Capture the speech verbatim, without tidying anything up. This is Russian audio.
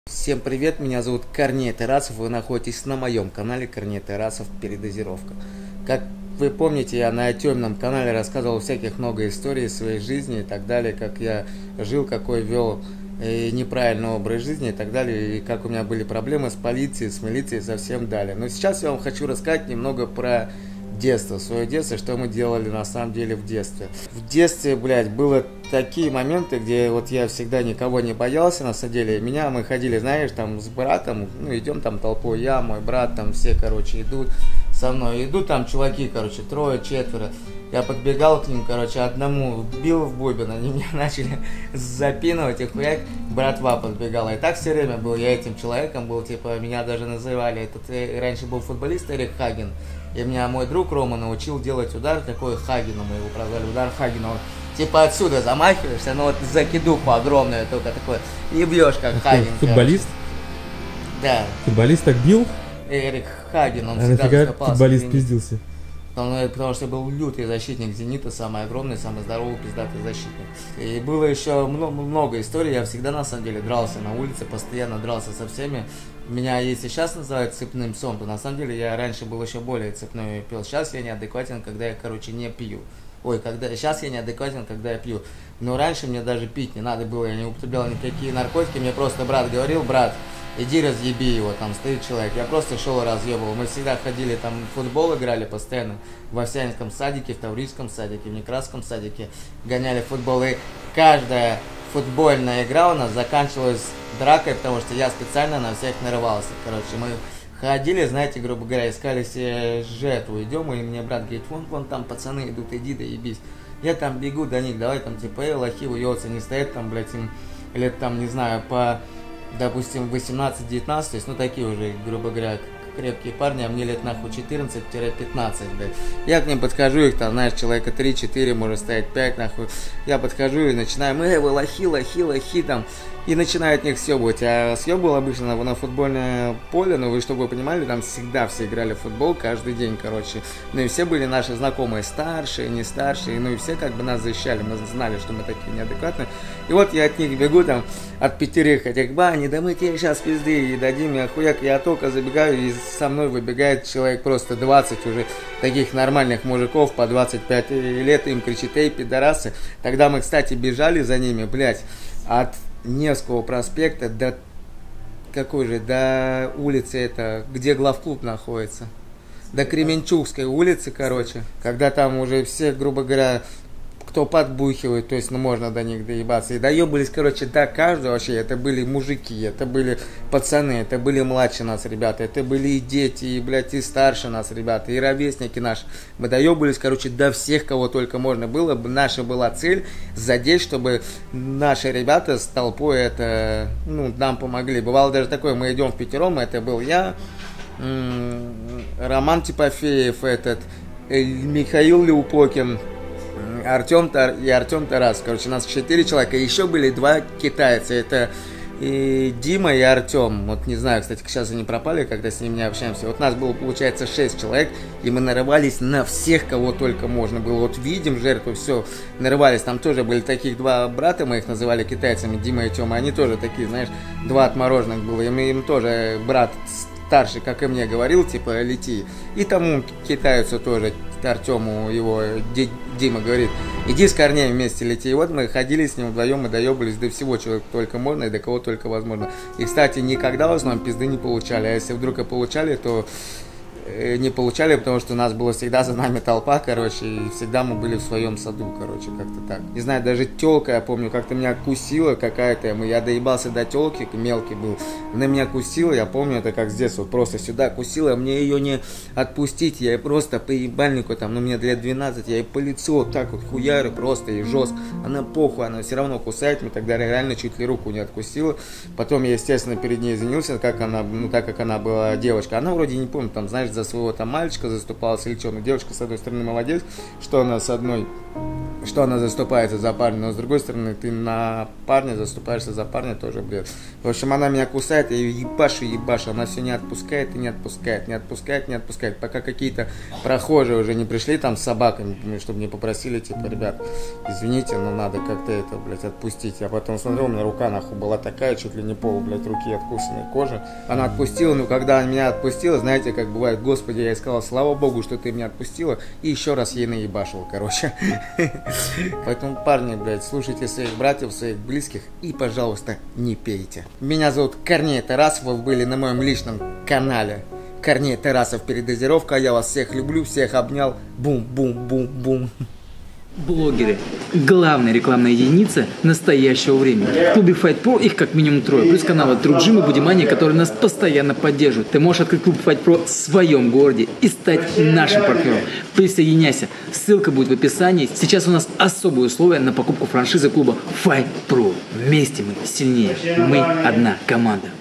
Всем привет, меня зовут Корней Тарасов, вы находитесь на моем канале Корней Тарасов Передозировка. Как вы помните, я на темном канале рассказывал всяких много историй своей жизни и так далее, как я жил, какой вел и неправильный образ жизни и так далее, и как у меня были проблемы с полицией, с милицией и совсем далее. Но сейчас я вам хочу рассказать немного про детство, свое детство, что мы делали на самом деле в детстве. В детстве, блядь, было такие моменты, где вот я всегда никого не боялся, на самом деле. Меня, мы ходили, знаешь, там с братом, ну, идем там толпой, я, мой брат, там все, короче, идут со мной. Идут там чуваки, короче, трое, четверо. Я подбегал к ним, короче, одному бил в бубен, они меня начали запинывать, и хуяк, братва подбегала. И так все время был, я этим человеком был, типа, меня даже называли, этот, раньше был футболист Эрик Хаген, и меня мой друг Рома научил делать удар такой Хагену, мы его прозвали, удар Хагена. Он, типа, отсюда замахиваешься, ну вот закидуху огромную, только такой, и бьешь как Хаген. Футболист? Да. Футболист так бил? Эрик Хаген, он а всегда нафига футболист пиздился? Потому, потому что был лютый защитник «Зенита», самый огромный, самый здоровый, пиздатый защитник. И было еще много, много историй, я всегда на самом деле дрался на улице, постоянно дрался со всеми. Меня, если сейчас называют цепным псом, то на самом деле я раньше был еще более цепной пил. Сейчас я неадекватен, когда я, короче, не пью. Ой, когда сейчас я неадекватен, когда я пью. Но раньше мне даже пить не надо было, я не употреблял никакие наркотики, мне просто брат говорил: брат, иди разъеби его, там стоит человек. Я просто шел и разъебывал. Мы всегда ходили, там в футбол играли постоянно. В Овсянском садике, в Таврийском садике, в Некрасском садике гоняли в футбол. И каждая футбольная игра у нас заканчивалась дракой, потому что я специально на всех нарывался. Короче, мы ходили, знаете, грубо говоря, искали себе жертву. Идем, и мне брат говорит: вон, вон там пацаны идут, иди да ебись. Я там бегу до них, давай там типа, эй, лохи, уётся, не стоят там, блядь, им лет там, не знаю, по... допустим, восемнадцать-девятнадцать, то есть, ну, такие уже, грубо говоря, крепкие парни, а мне лет, нахуй, четырнадцать-пятнадцать, блядь. Я к ним подхожу, их там, знаешь, человека три-четыре, может стоять пять, нахуй. Я подхожу и начинаю: эй, вы лохи, лохи, лохи, там. И начинаю от них съебывать. А съебывал обычно на, на футбольное поле, но вы, чтобы вы понимали, там всегда все играли в футбол, каждый день, короче. Ну и все были наши знакомые, старшие, не старшие, ну и все как бы нас защищали, мы знали, что мы такие неадекватные. И вот я от них бегу, там, от пятерых этих: бани, да мы тебе сейчас пизды и дадим, я хуяк, я только забегаю, и со мной выбегает человек просто двадцать уже таких нормальных мужиков по двадцать пять лет, им кричит: эй, пидорасы. Тогда мы, кстати, бежали за ними, блядь, от Невского проспекта до какой же, до улицы это, где главклуб находится, до Кременчугской улицы, короче, когда там уже все, грубо говоря, кто подбухивает, то есть, ну, можно до них доебаться. И доебались, короче, до каждого вообще. Это были мужики, это были пацаны, это были младше нас ребята, это были и дети, и, блядь, и старше нас ребята, и ровесники наши. Мы доебались, короче, до всех, кого только можно было. Наша была цель задеть, чтобы наши ребята с толпой это, ну, нам помогли. Бывало даже такое: мы идем в пятером, это был я, Роман Типофеев, этот, Михаил Леупокин, Артем Тар... и Артем Тарас. Короче, у нас четыре человека. Еще были два китайца. Это и Дима и Артем. Вот не знаю, кстати, сейчас они пропали, когда с ними не общаемся. Вот нас было, получается, шесть человек, и мы нарывались на всех, кого только можно было. Вот видим жертву, все, нарывались. Там тоже были таких два брата, мы их называли китайцами, Дима и Тёма. Они тоже такие, знаешь, два отмороженных было. И мы им тоже брат старший, как и мне, говорил, типа, лети. И тому китайцу тоже, Артему, его Дима говорит: иди с Корнеем вместе лети. И вот мы ходили с ним вдвоем, мы доебались до всего, чего только можно и до кого только возможно. И, кстати, никогда в основном пизды не получали. А если вдруг и получали, то не получали, потому что у нас была всегда за нами толпа, короче, и всегда мы были в своем саду, короче, как-то так. Не знаю, даже тёлка, я помню, как-то меня кусила какая-то, я доебался до тёлки, мелкий был, она меня кусила, я помню это как с детства, просто сюда кусила, мне ее не отпустить, я ей просто по ебальнику, там, ну, мне лет двенадцать, я ей по лицу вот так вот хуярю просто, и жестко, она похуй, она все равно кусает, мне тогда реально чуть ли руку не откусила, потом я, естественно, перед ней извинился, как она, ну, так как она была девочка, она вроде не помню, там, знаешь, за своего там мальчика заступалась или что, но девочка, с одной стороны, молодец, что она с одной, что она заступается за парня, но с другой стороны, ты на парня заступаешься за парня, тоже бред. В общем, она меня кусает, я ее ебашу, ебашу, она все не отпускает и не отпускает, не отпускает, не отпускает, пока какие-то прохожие уже не пришли там с собаками, чтобы не попросили, типа, ребят, извините, но надо как-то это, блядь, отпустить. Я потом смотрел, у меня рука, нахуй, была такая, чуть ли не пол, блядь, руки откусанной кожи. Она отпустила, но когда она меня отпустила, знаете, как бывает, Господи, я ей сказал, слава Богу, что ты меня отпустила, и еще раз ей наебашил, короче. Поэтому, парни, блядь, слушайте своих братьев, своих близких и, пожалуйста, не пейте. Меня зовут Корней Тарасов, вы были на моем личном канале. Корней Тарасов, передозировка, я вас всех люблю, всех обнял. Бум-бум-бум-бум. Блогеры. Главная рекламная единица настоящего времени. В клубе Fight Pro их как минимум трое. Плюс каналы True Gym и Body Money, которые нас постоянно поддерживают. Ты можешь открыть клуб Fight Pro в своем городе и стать нашим партнером. Присоединяйся. Ссылка будет в описании. Сейчас у нас особые условия на покупку франшизы клуба Fight Pro. Вместе мы сильнее. Мы одна команда.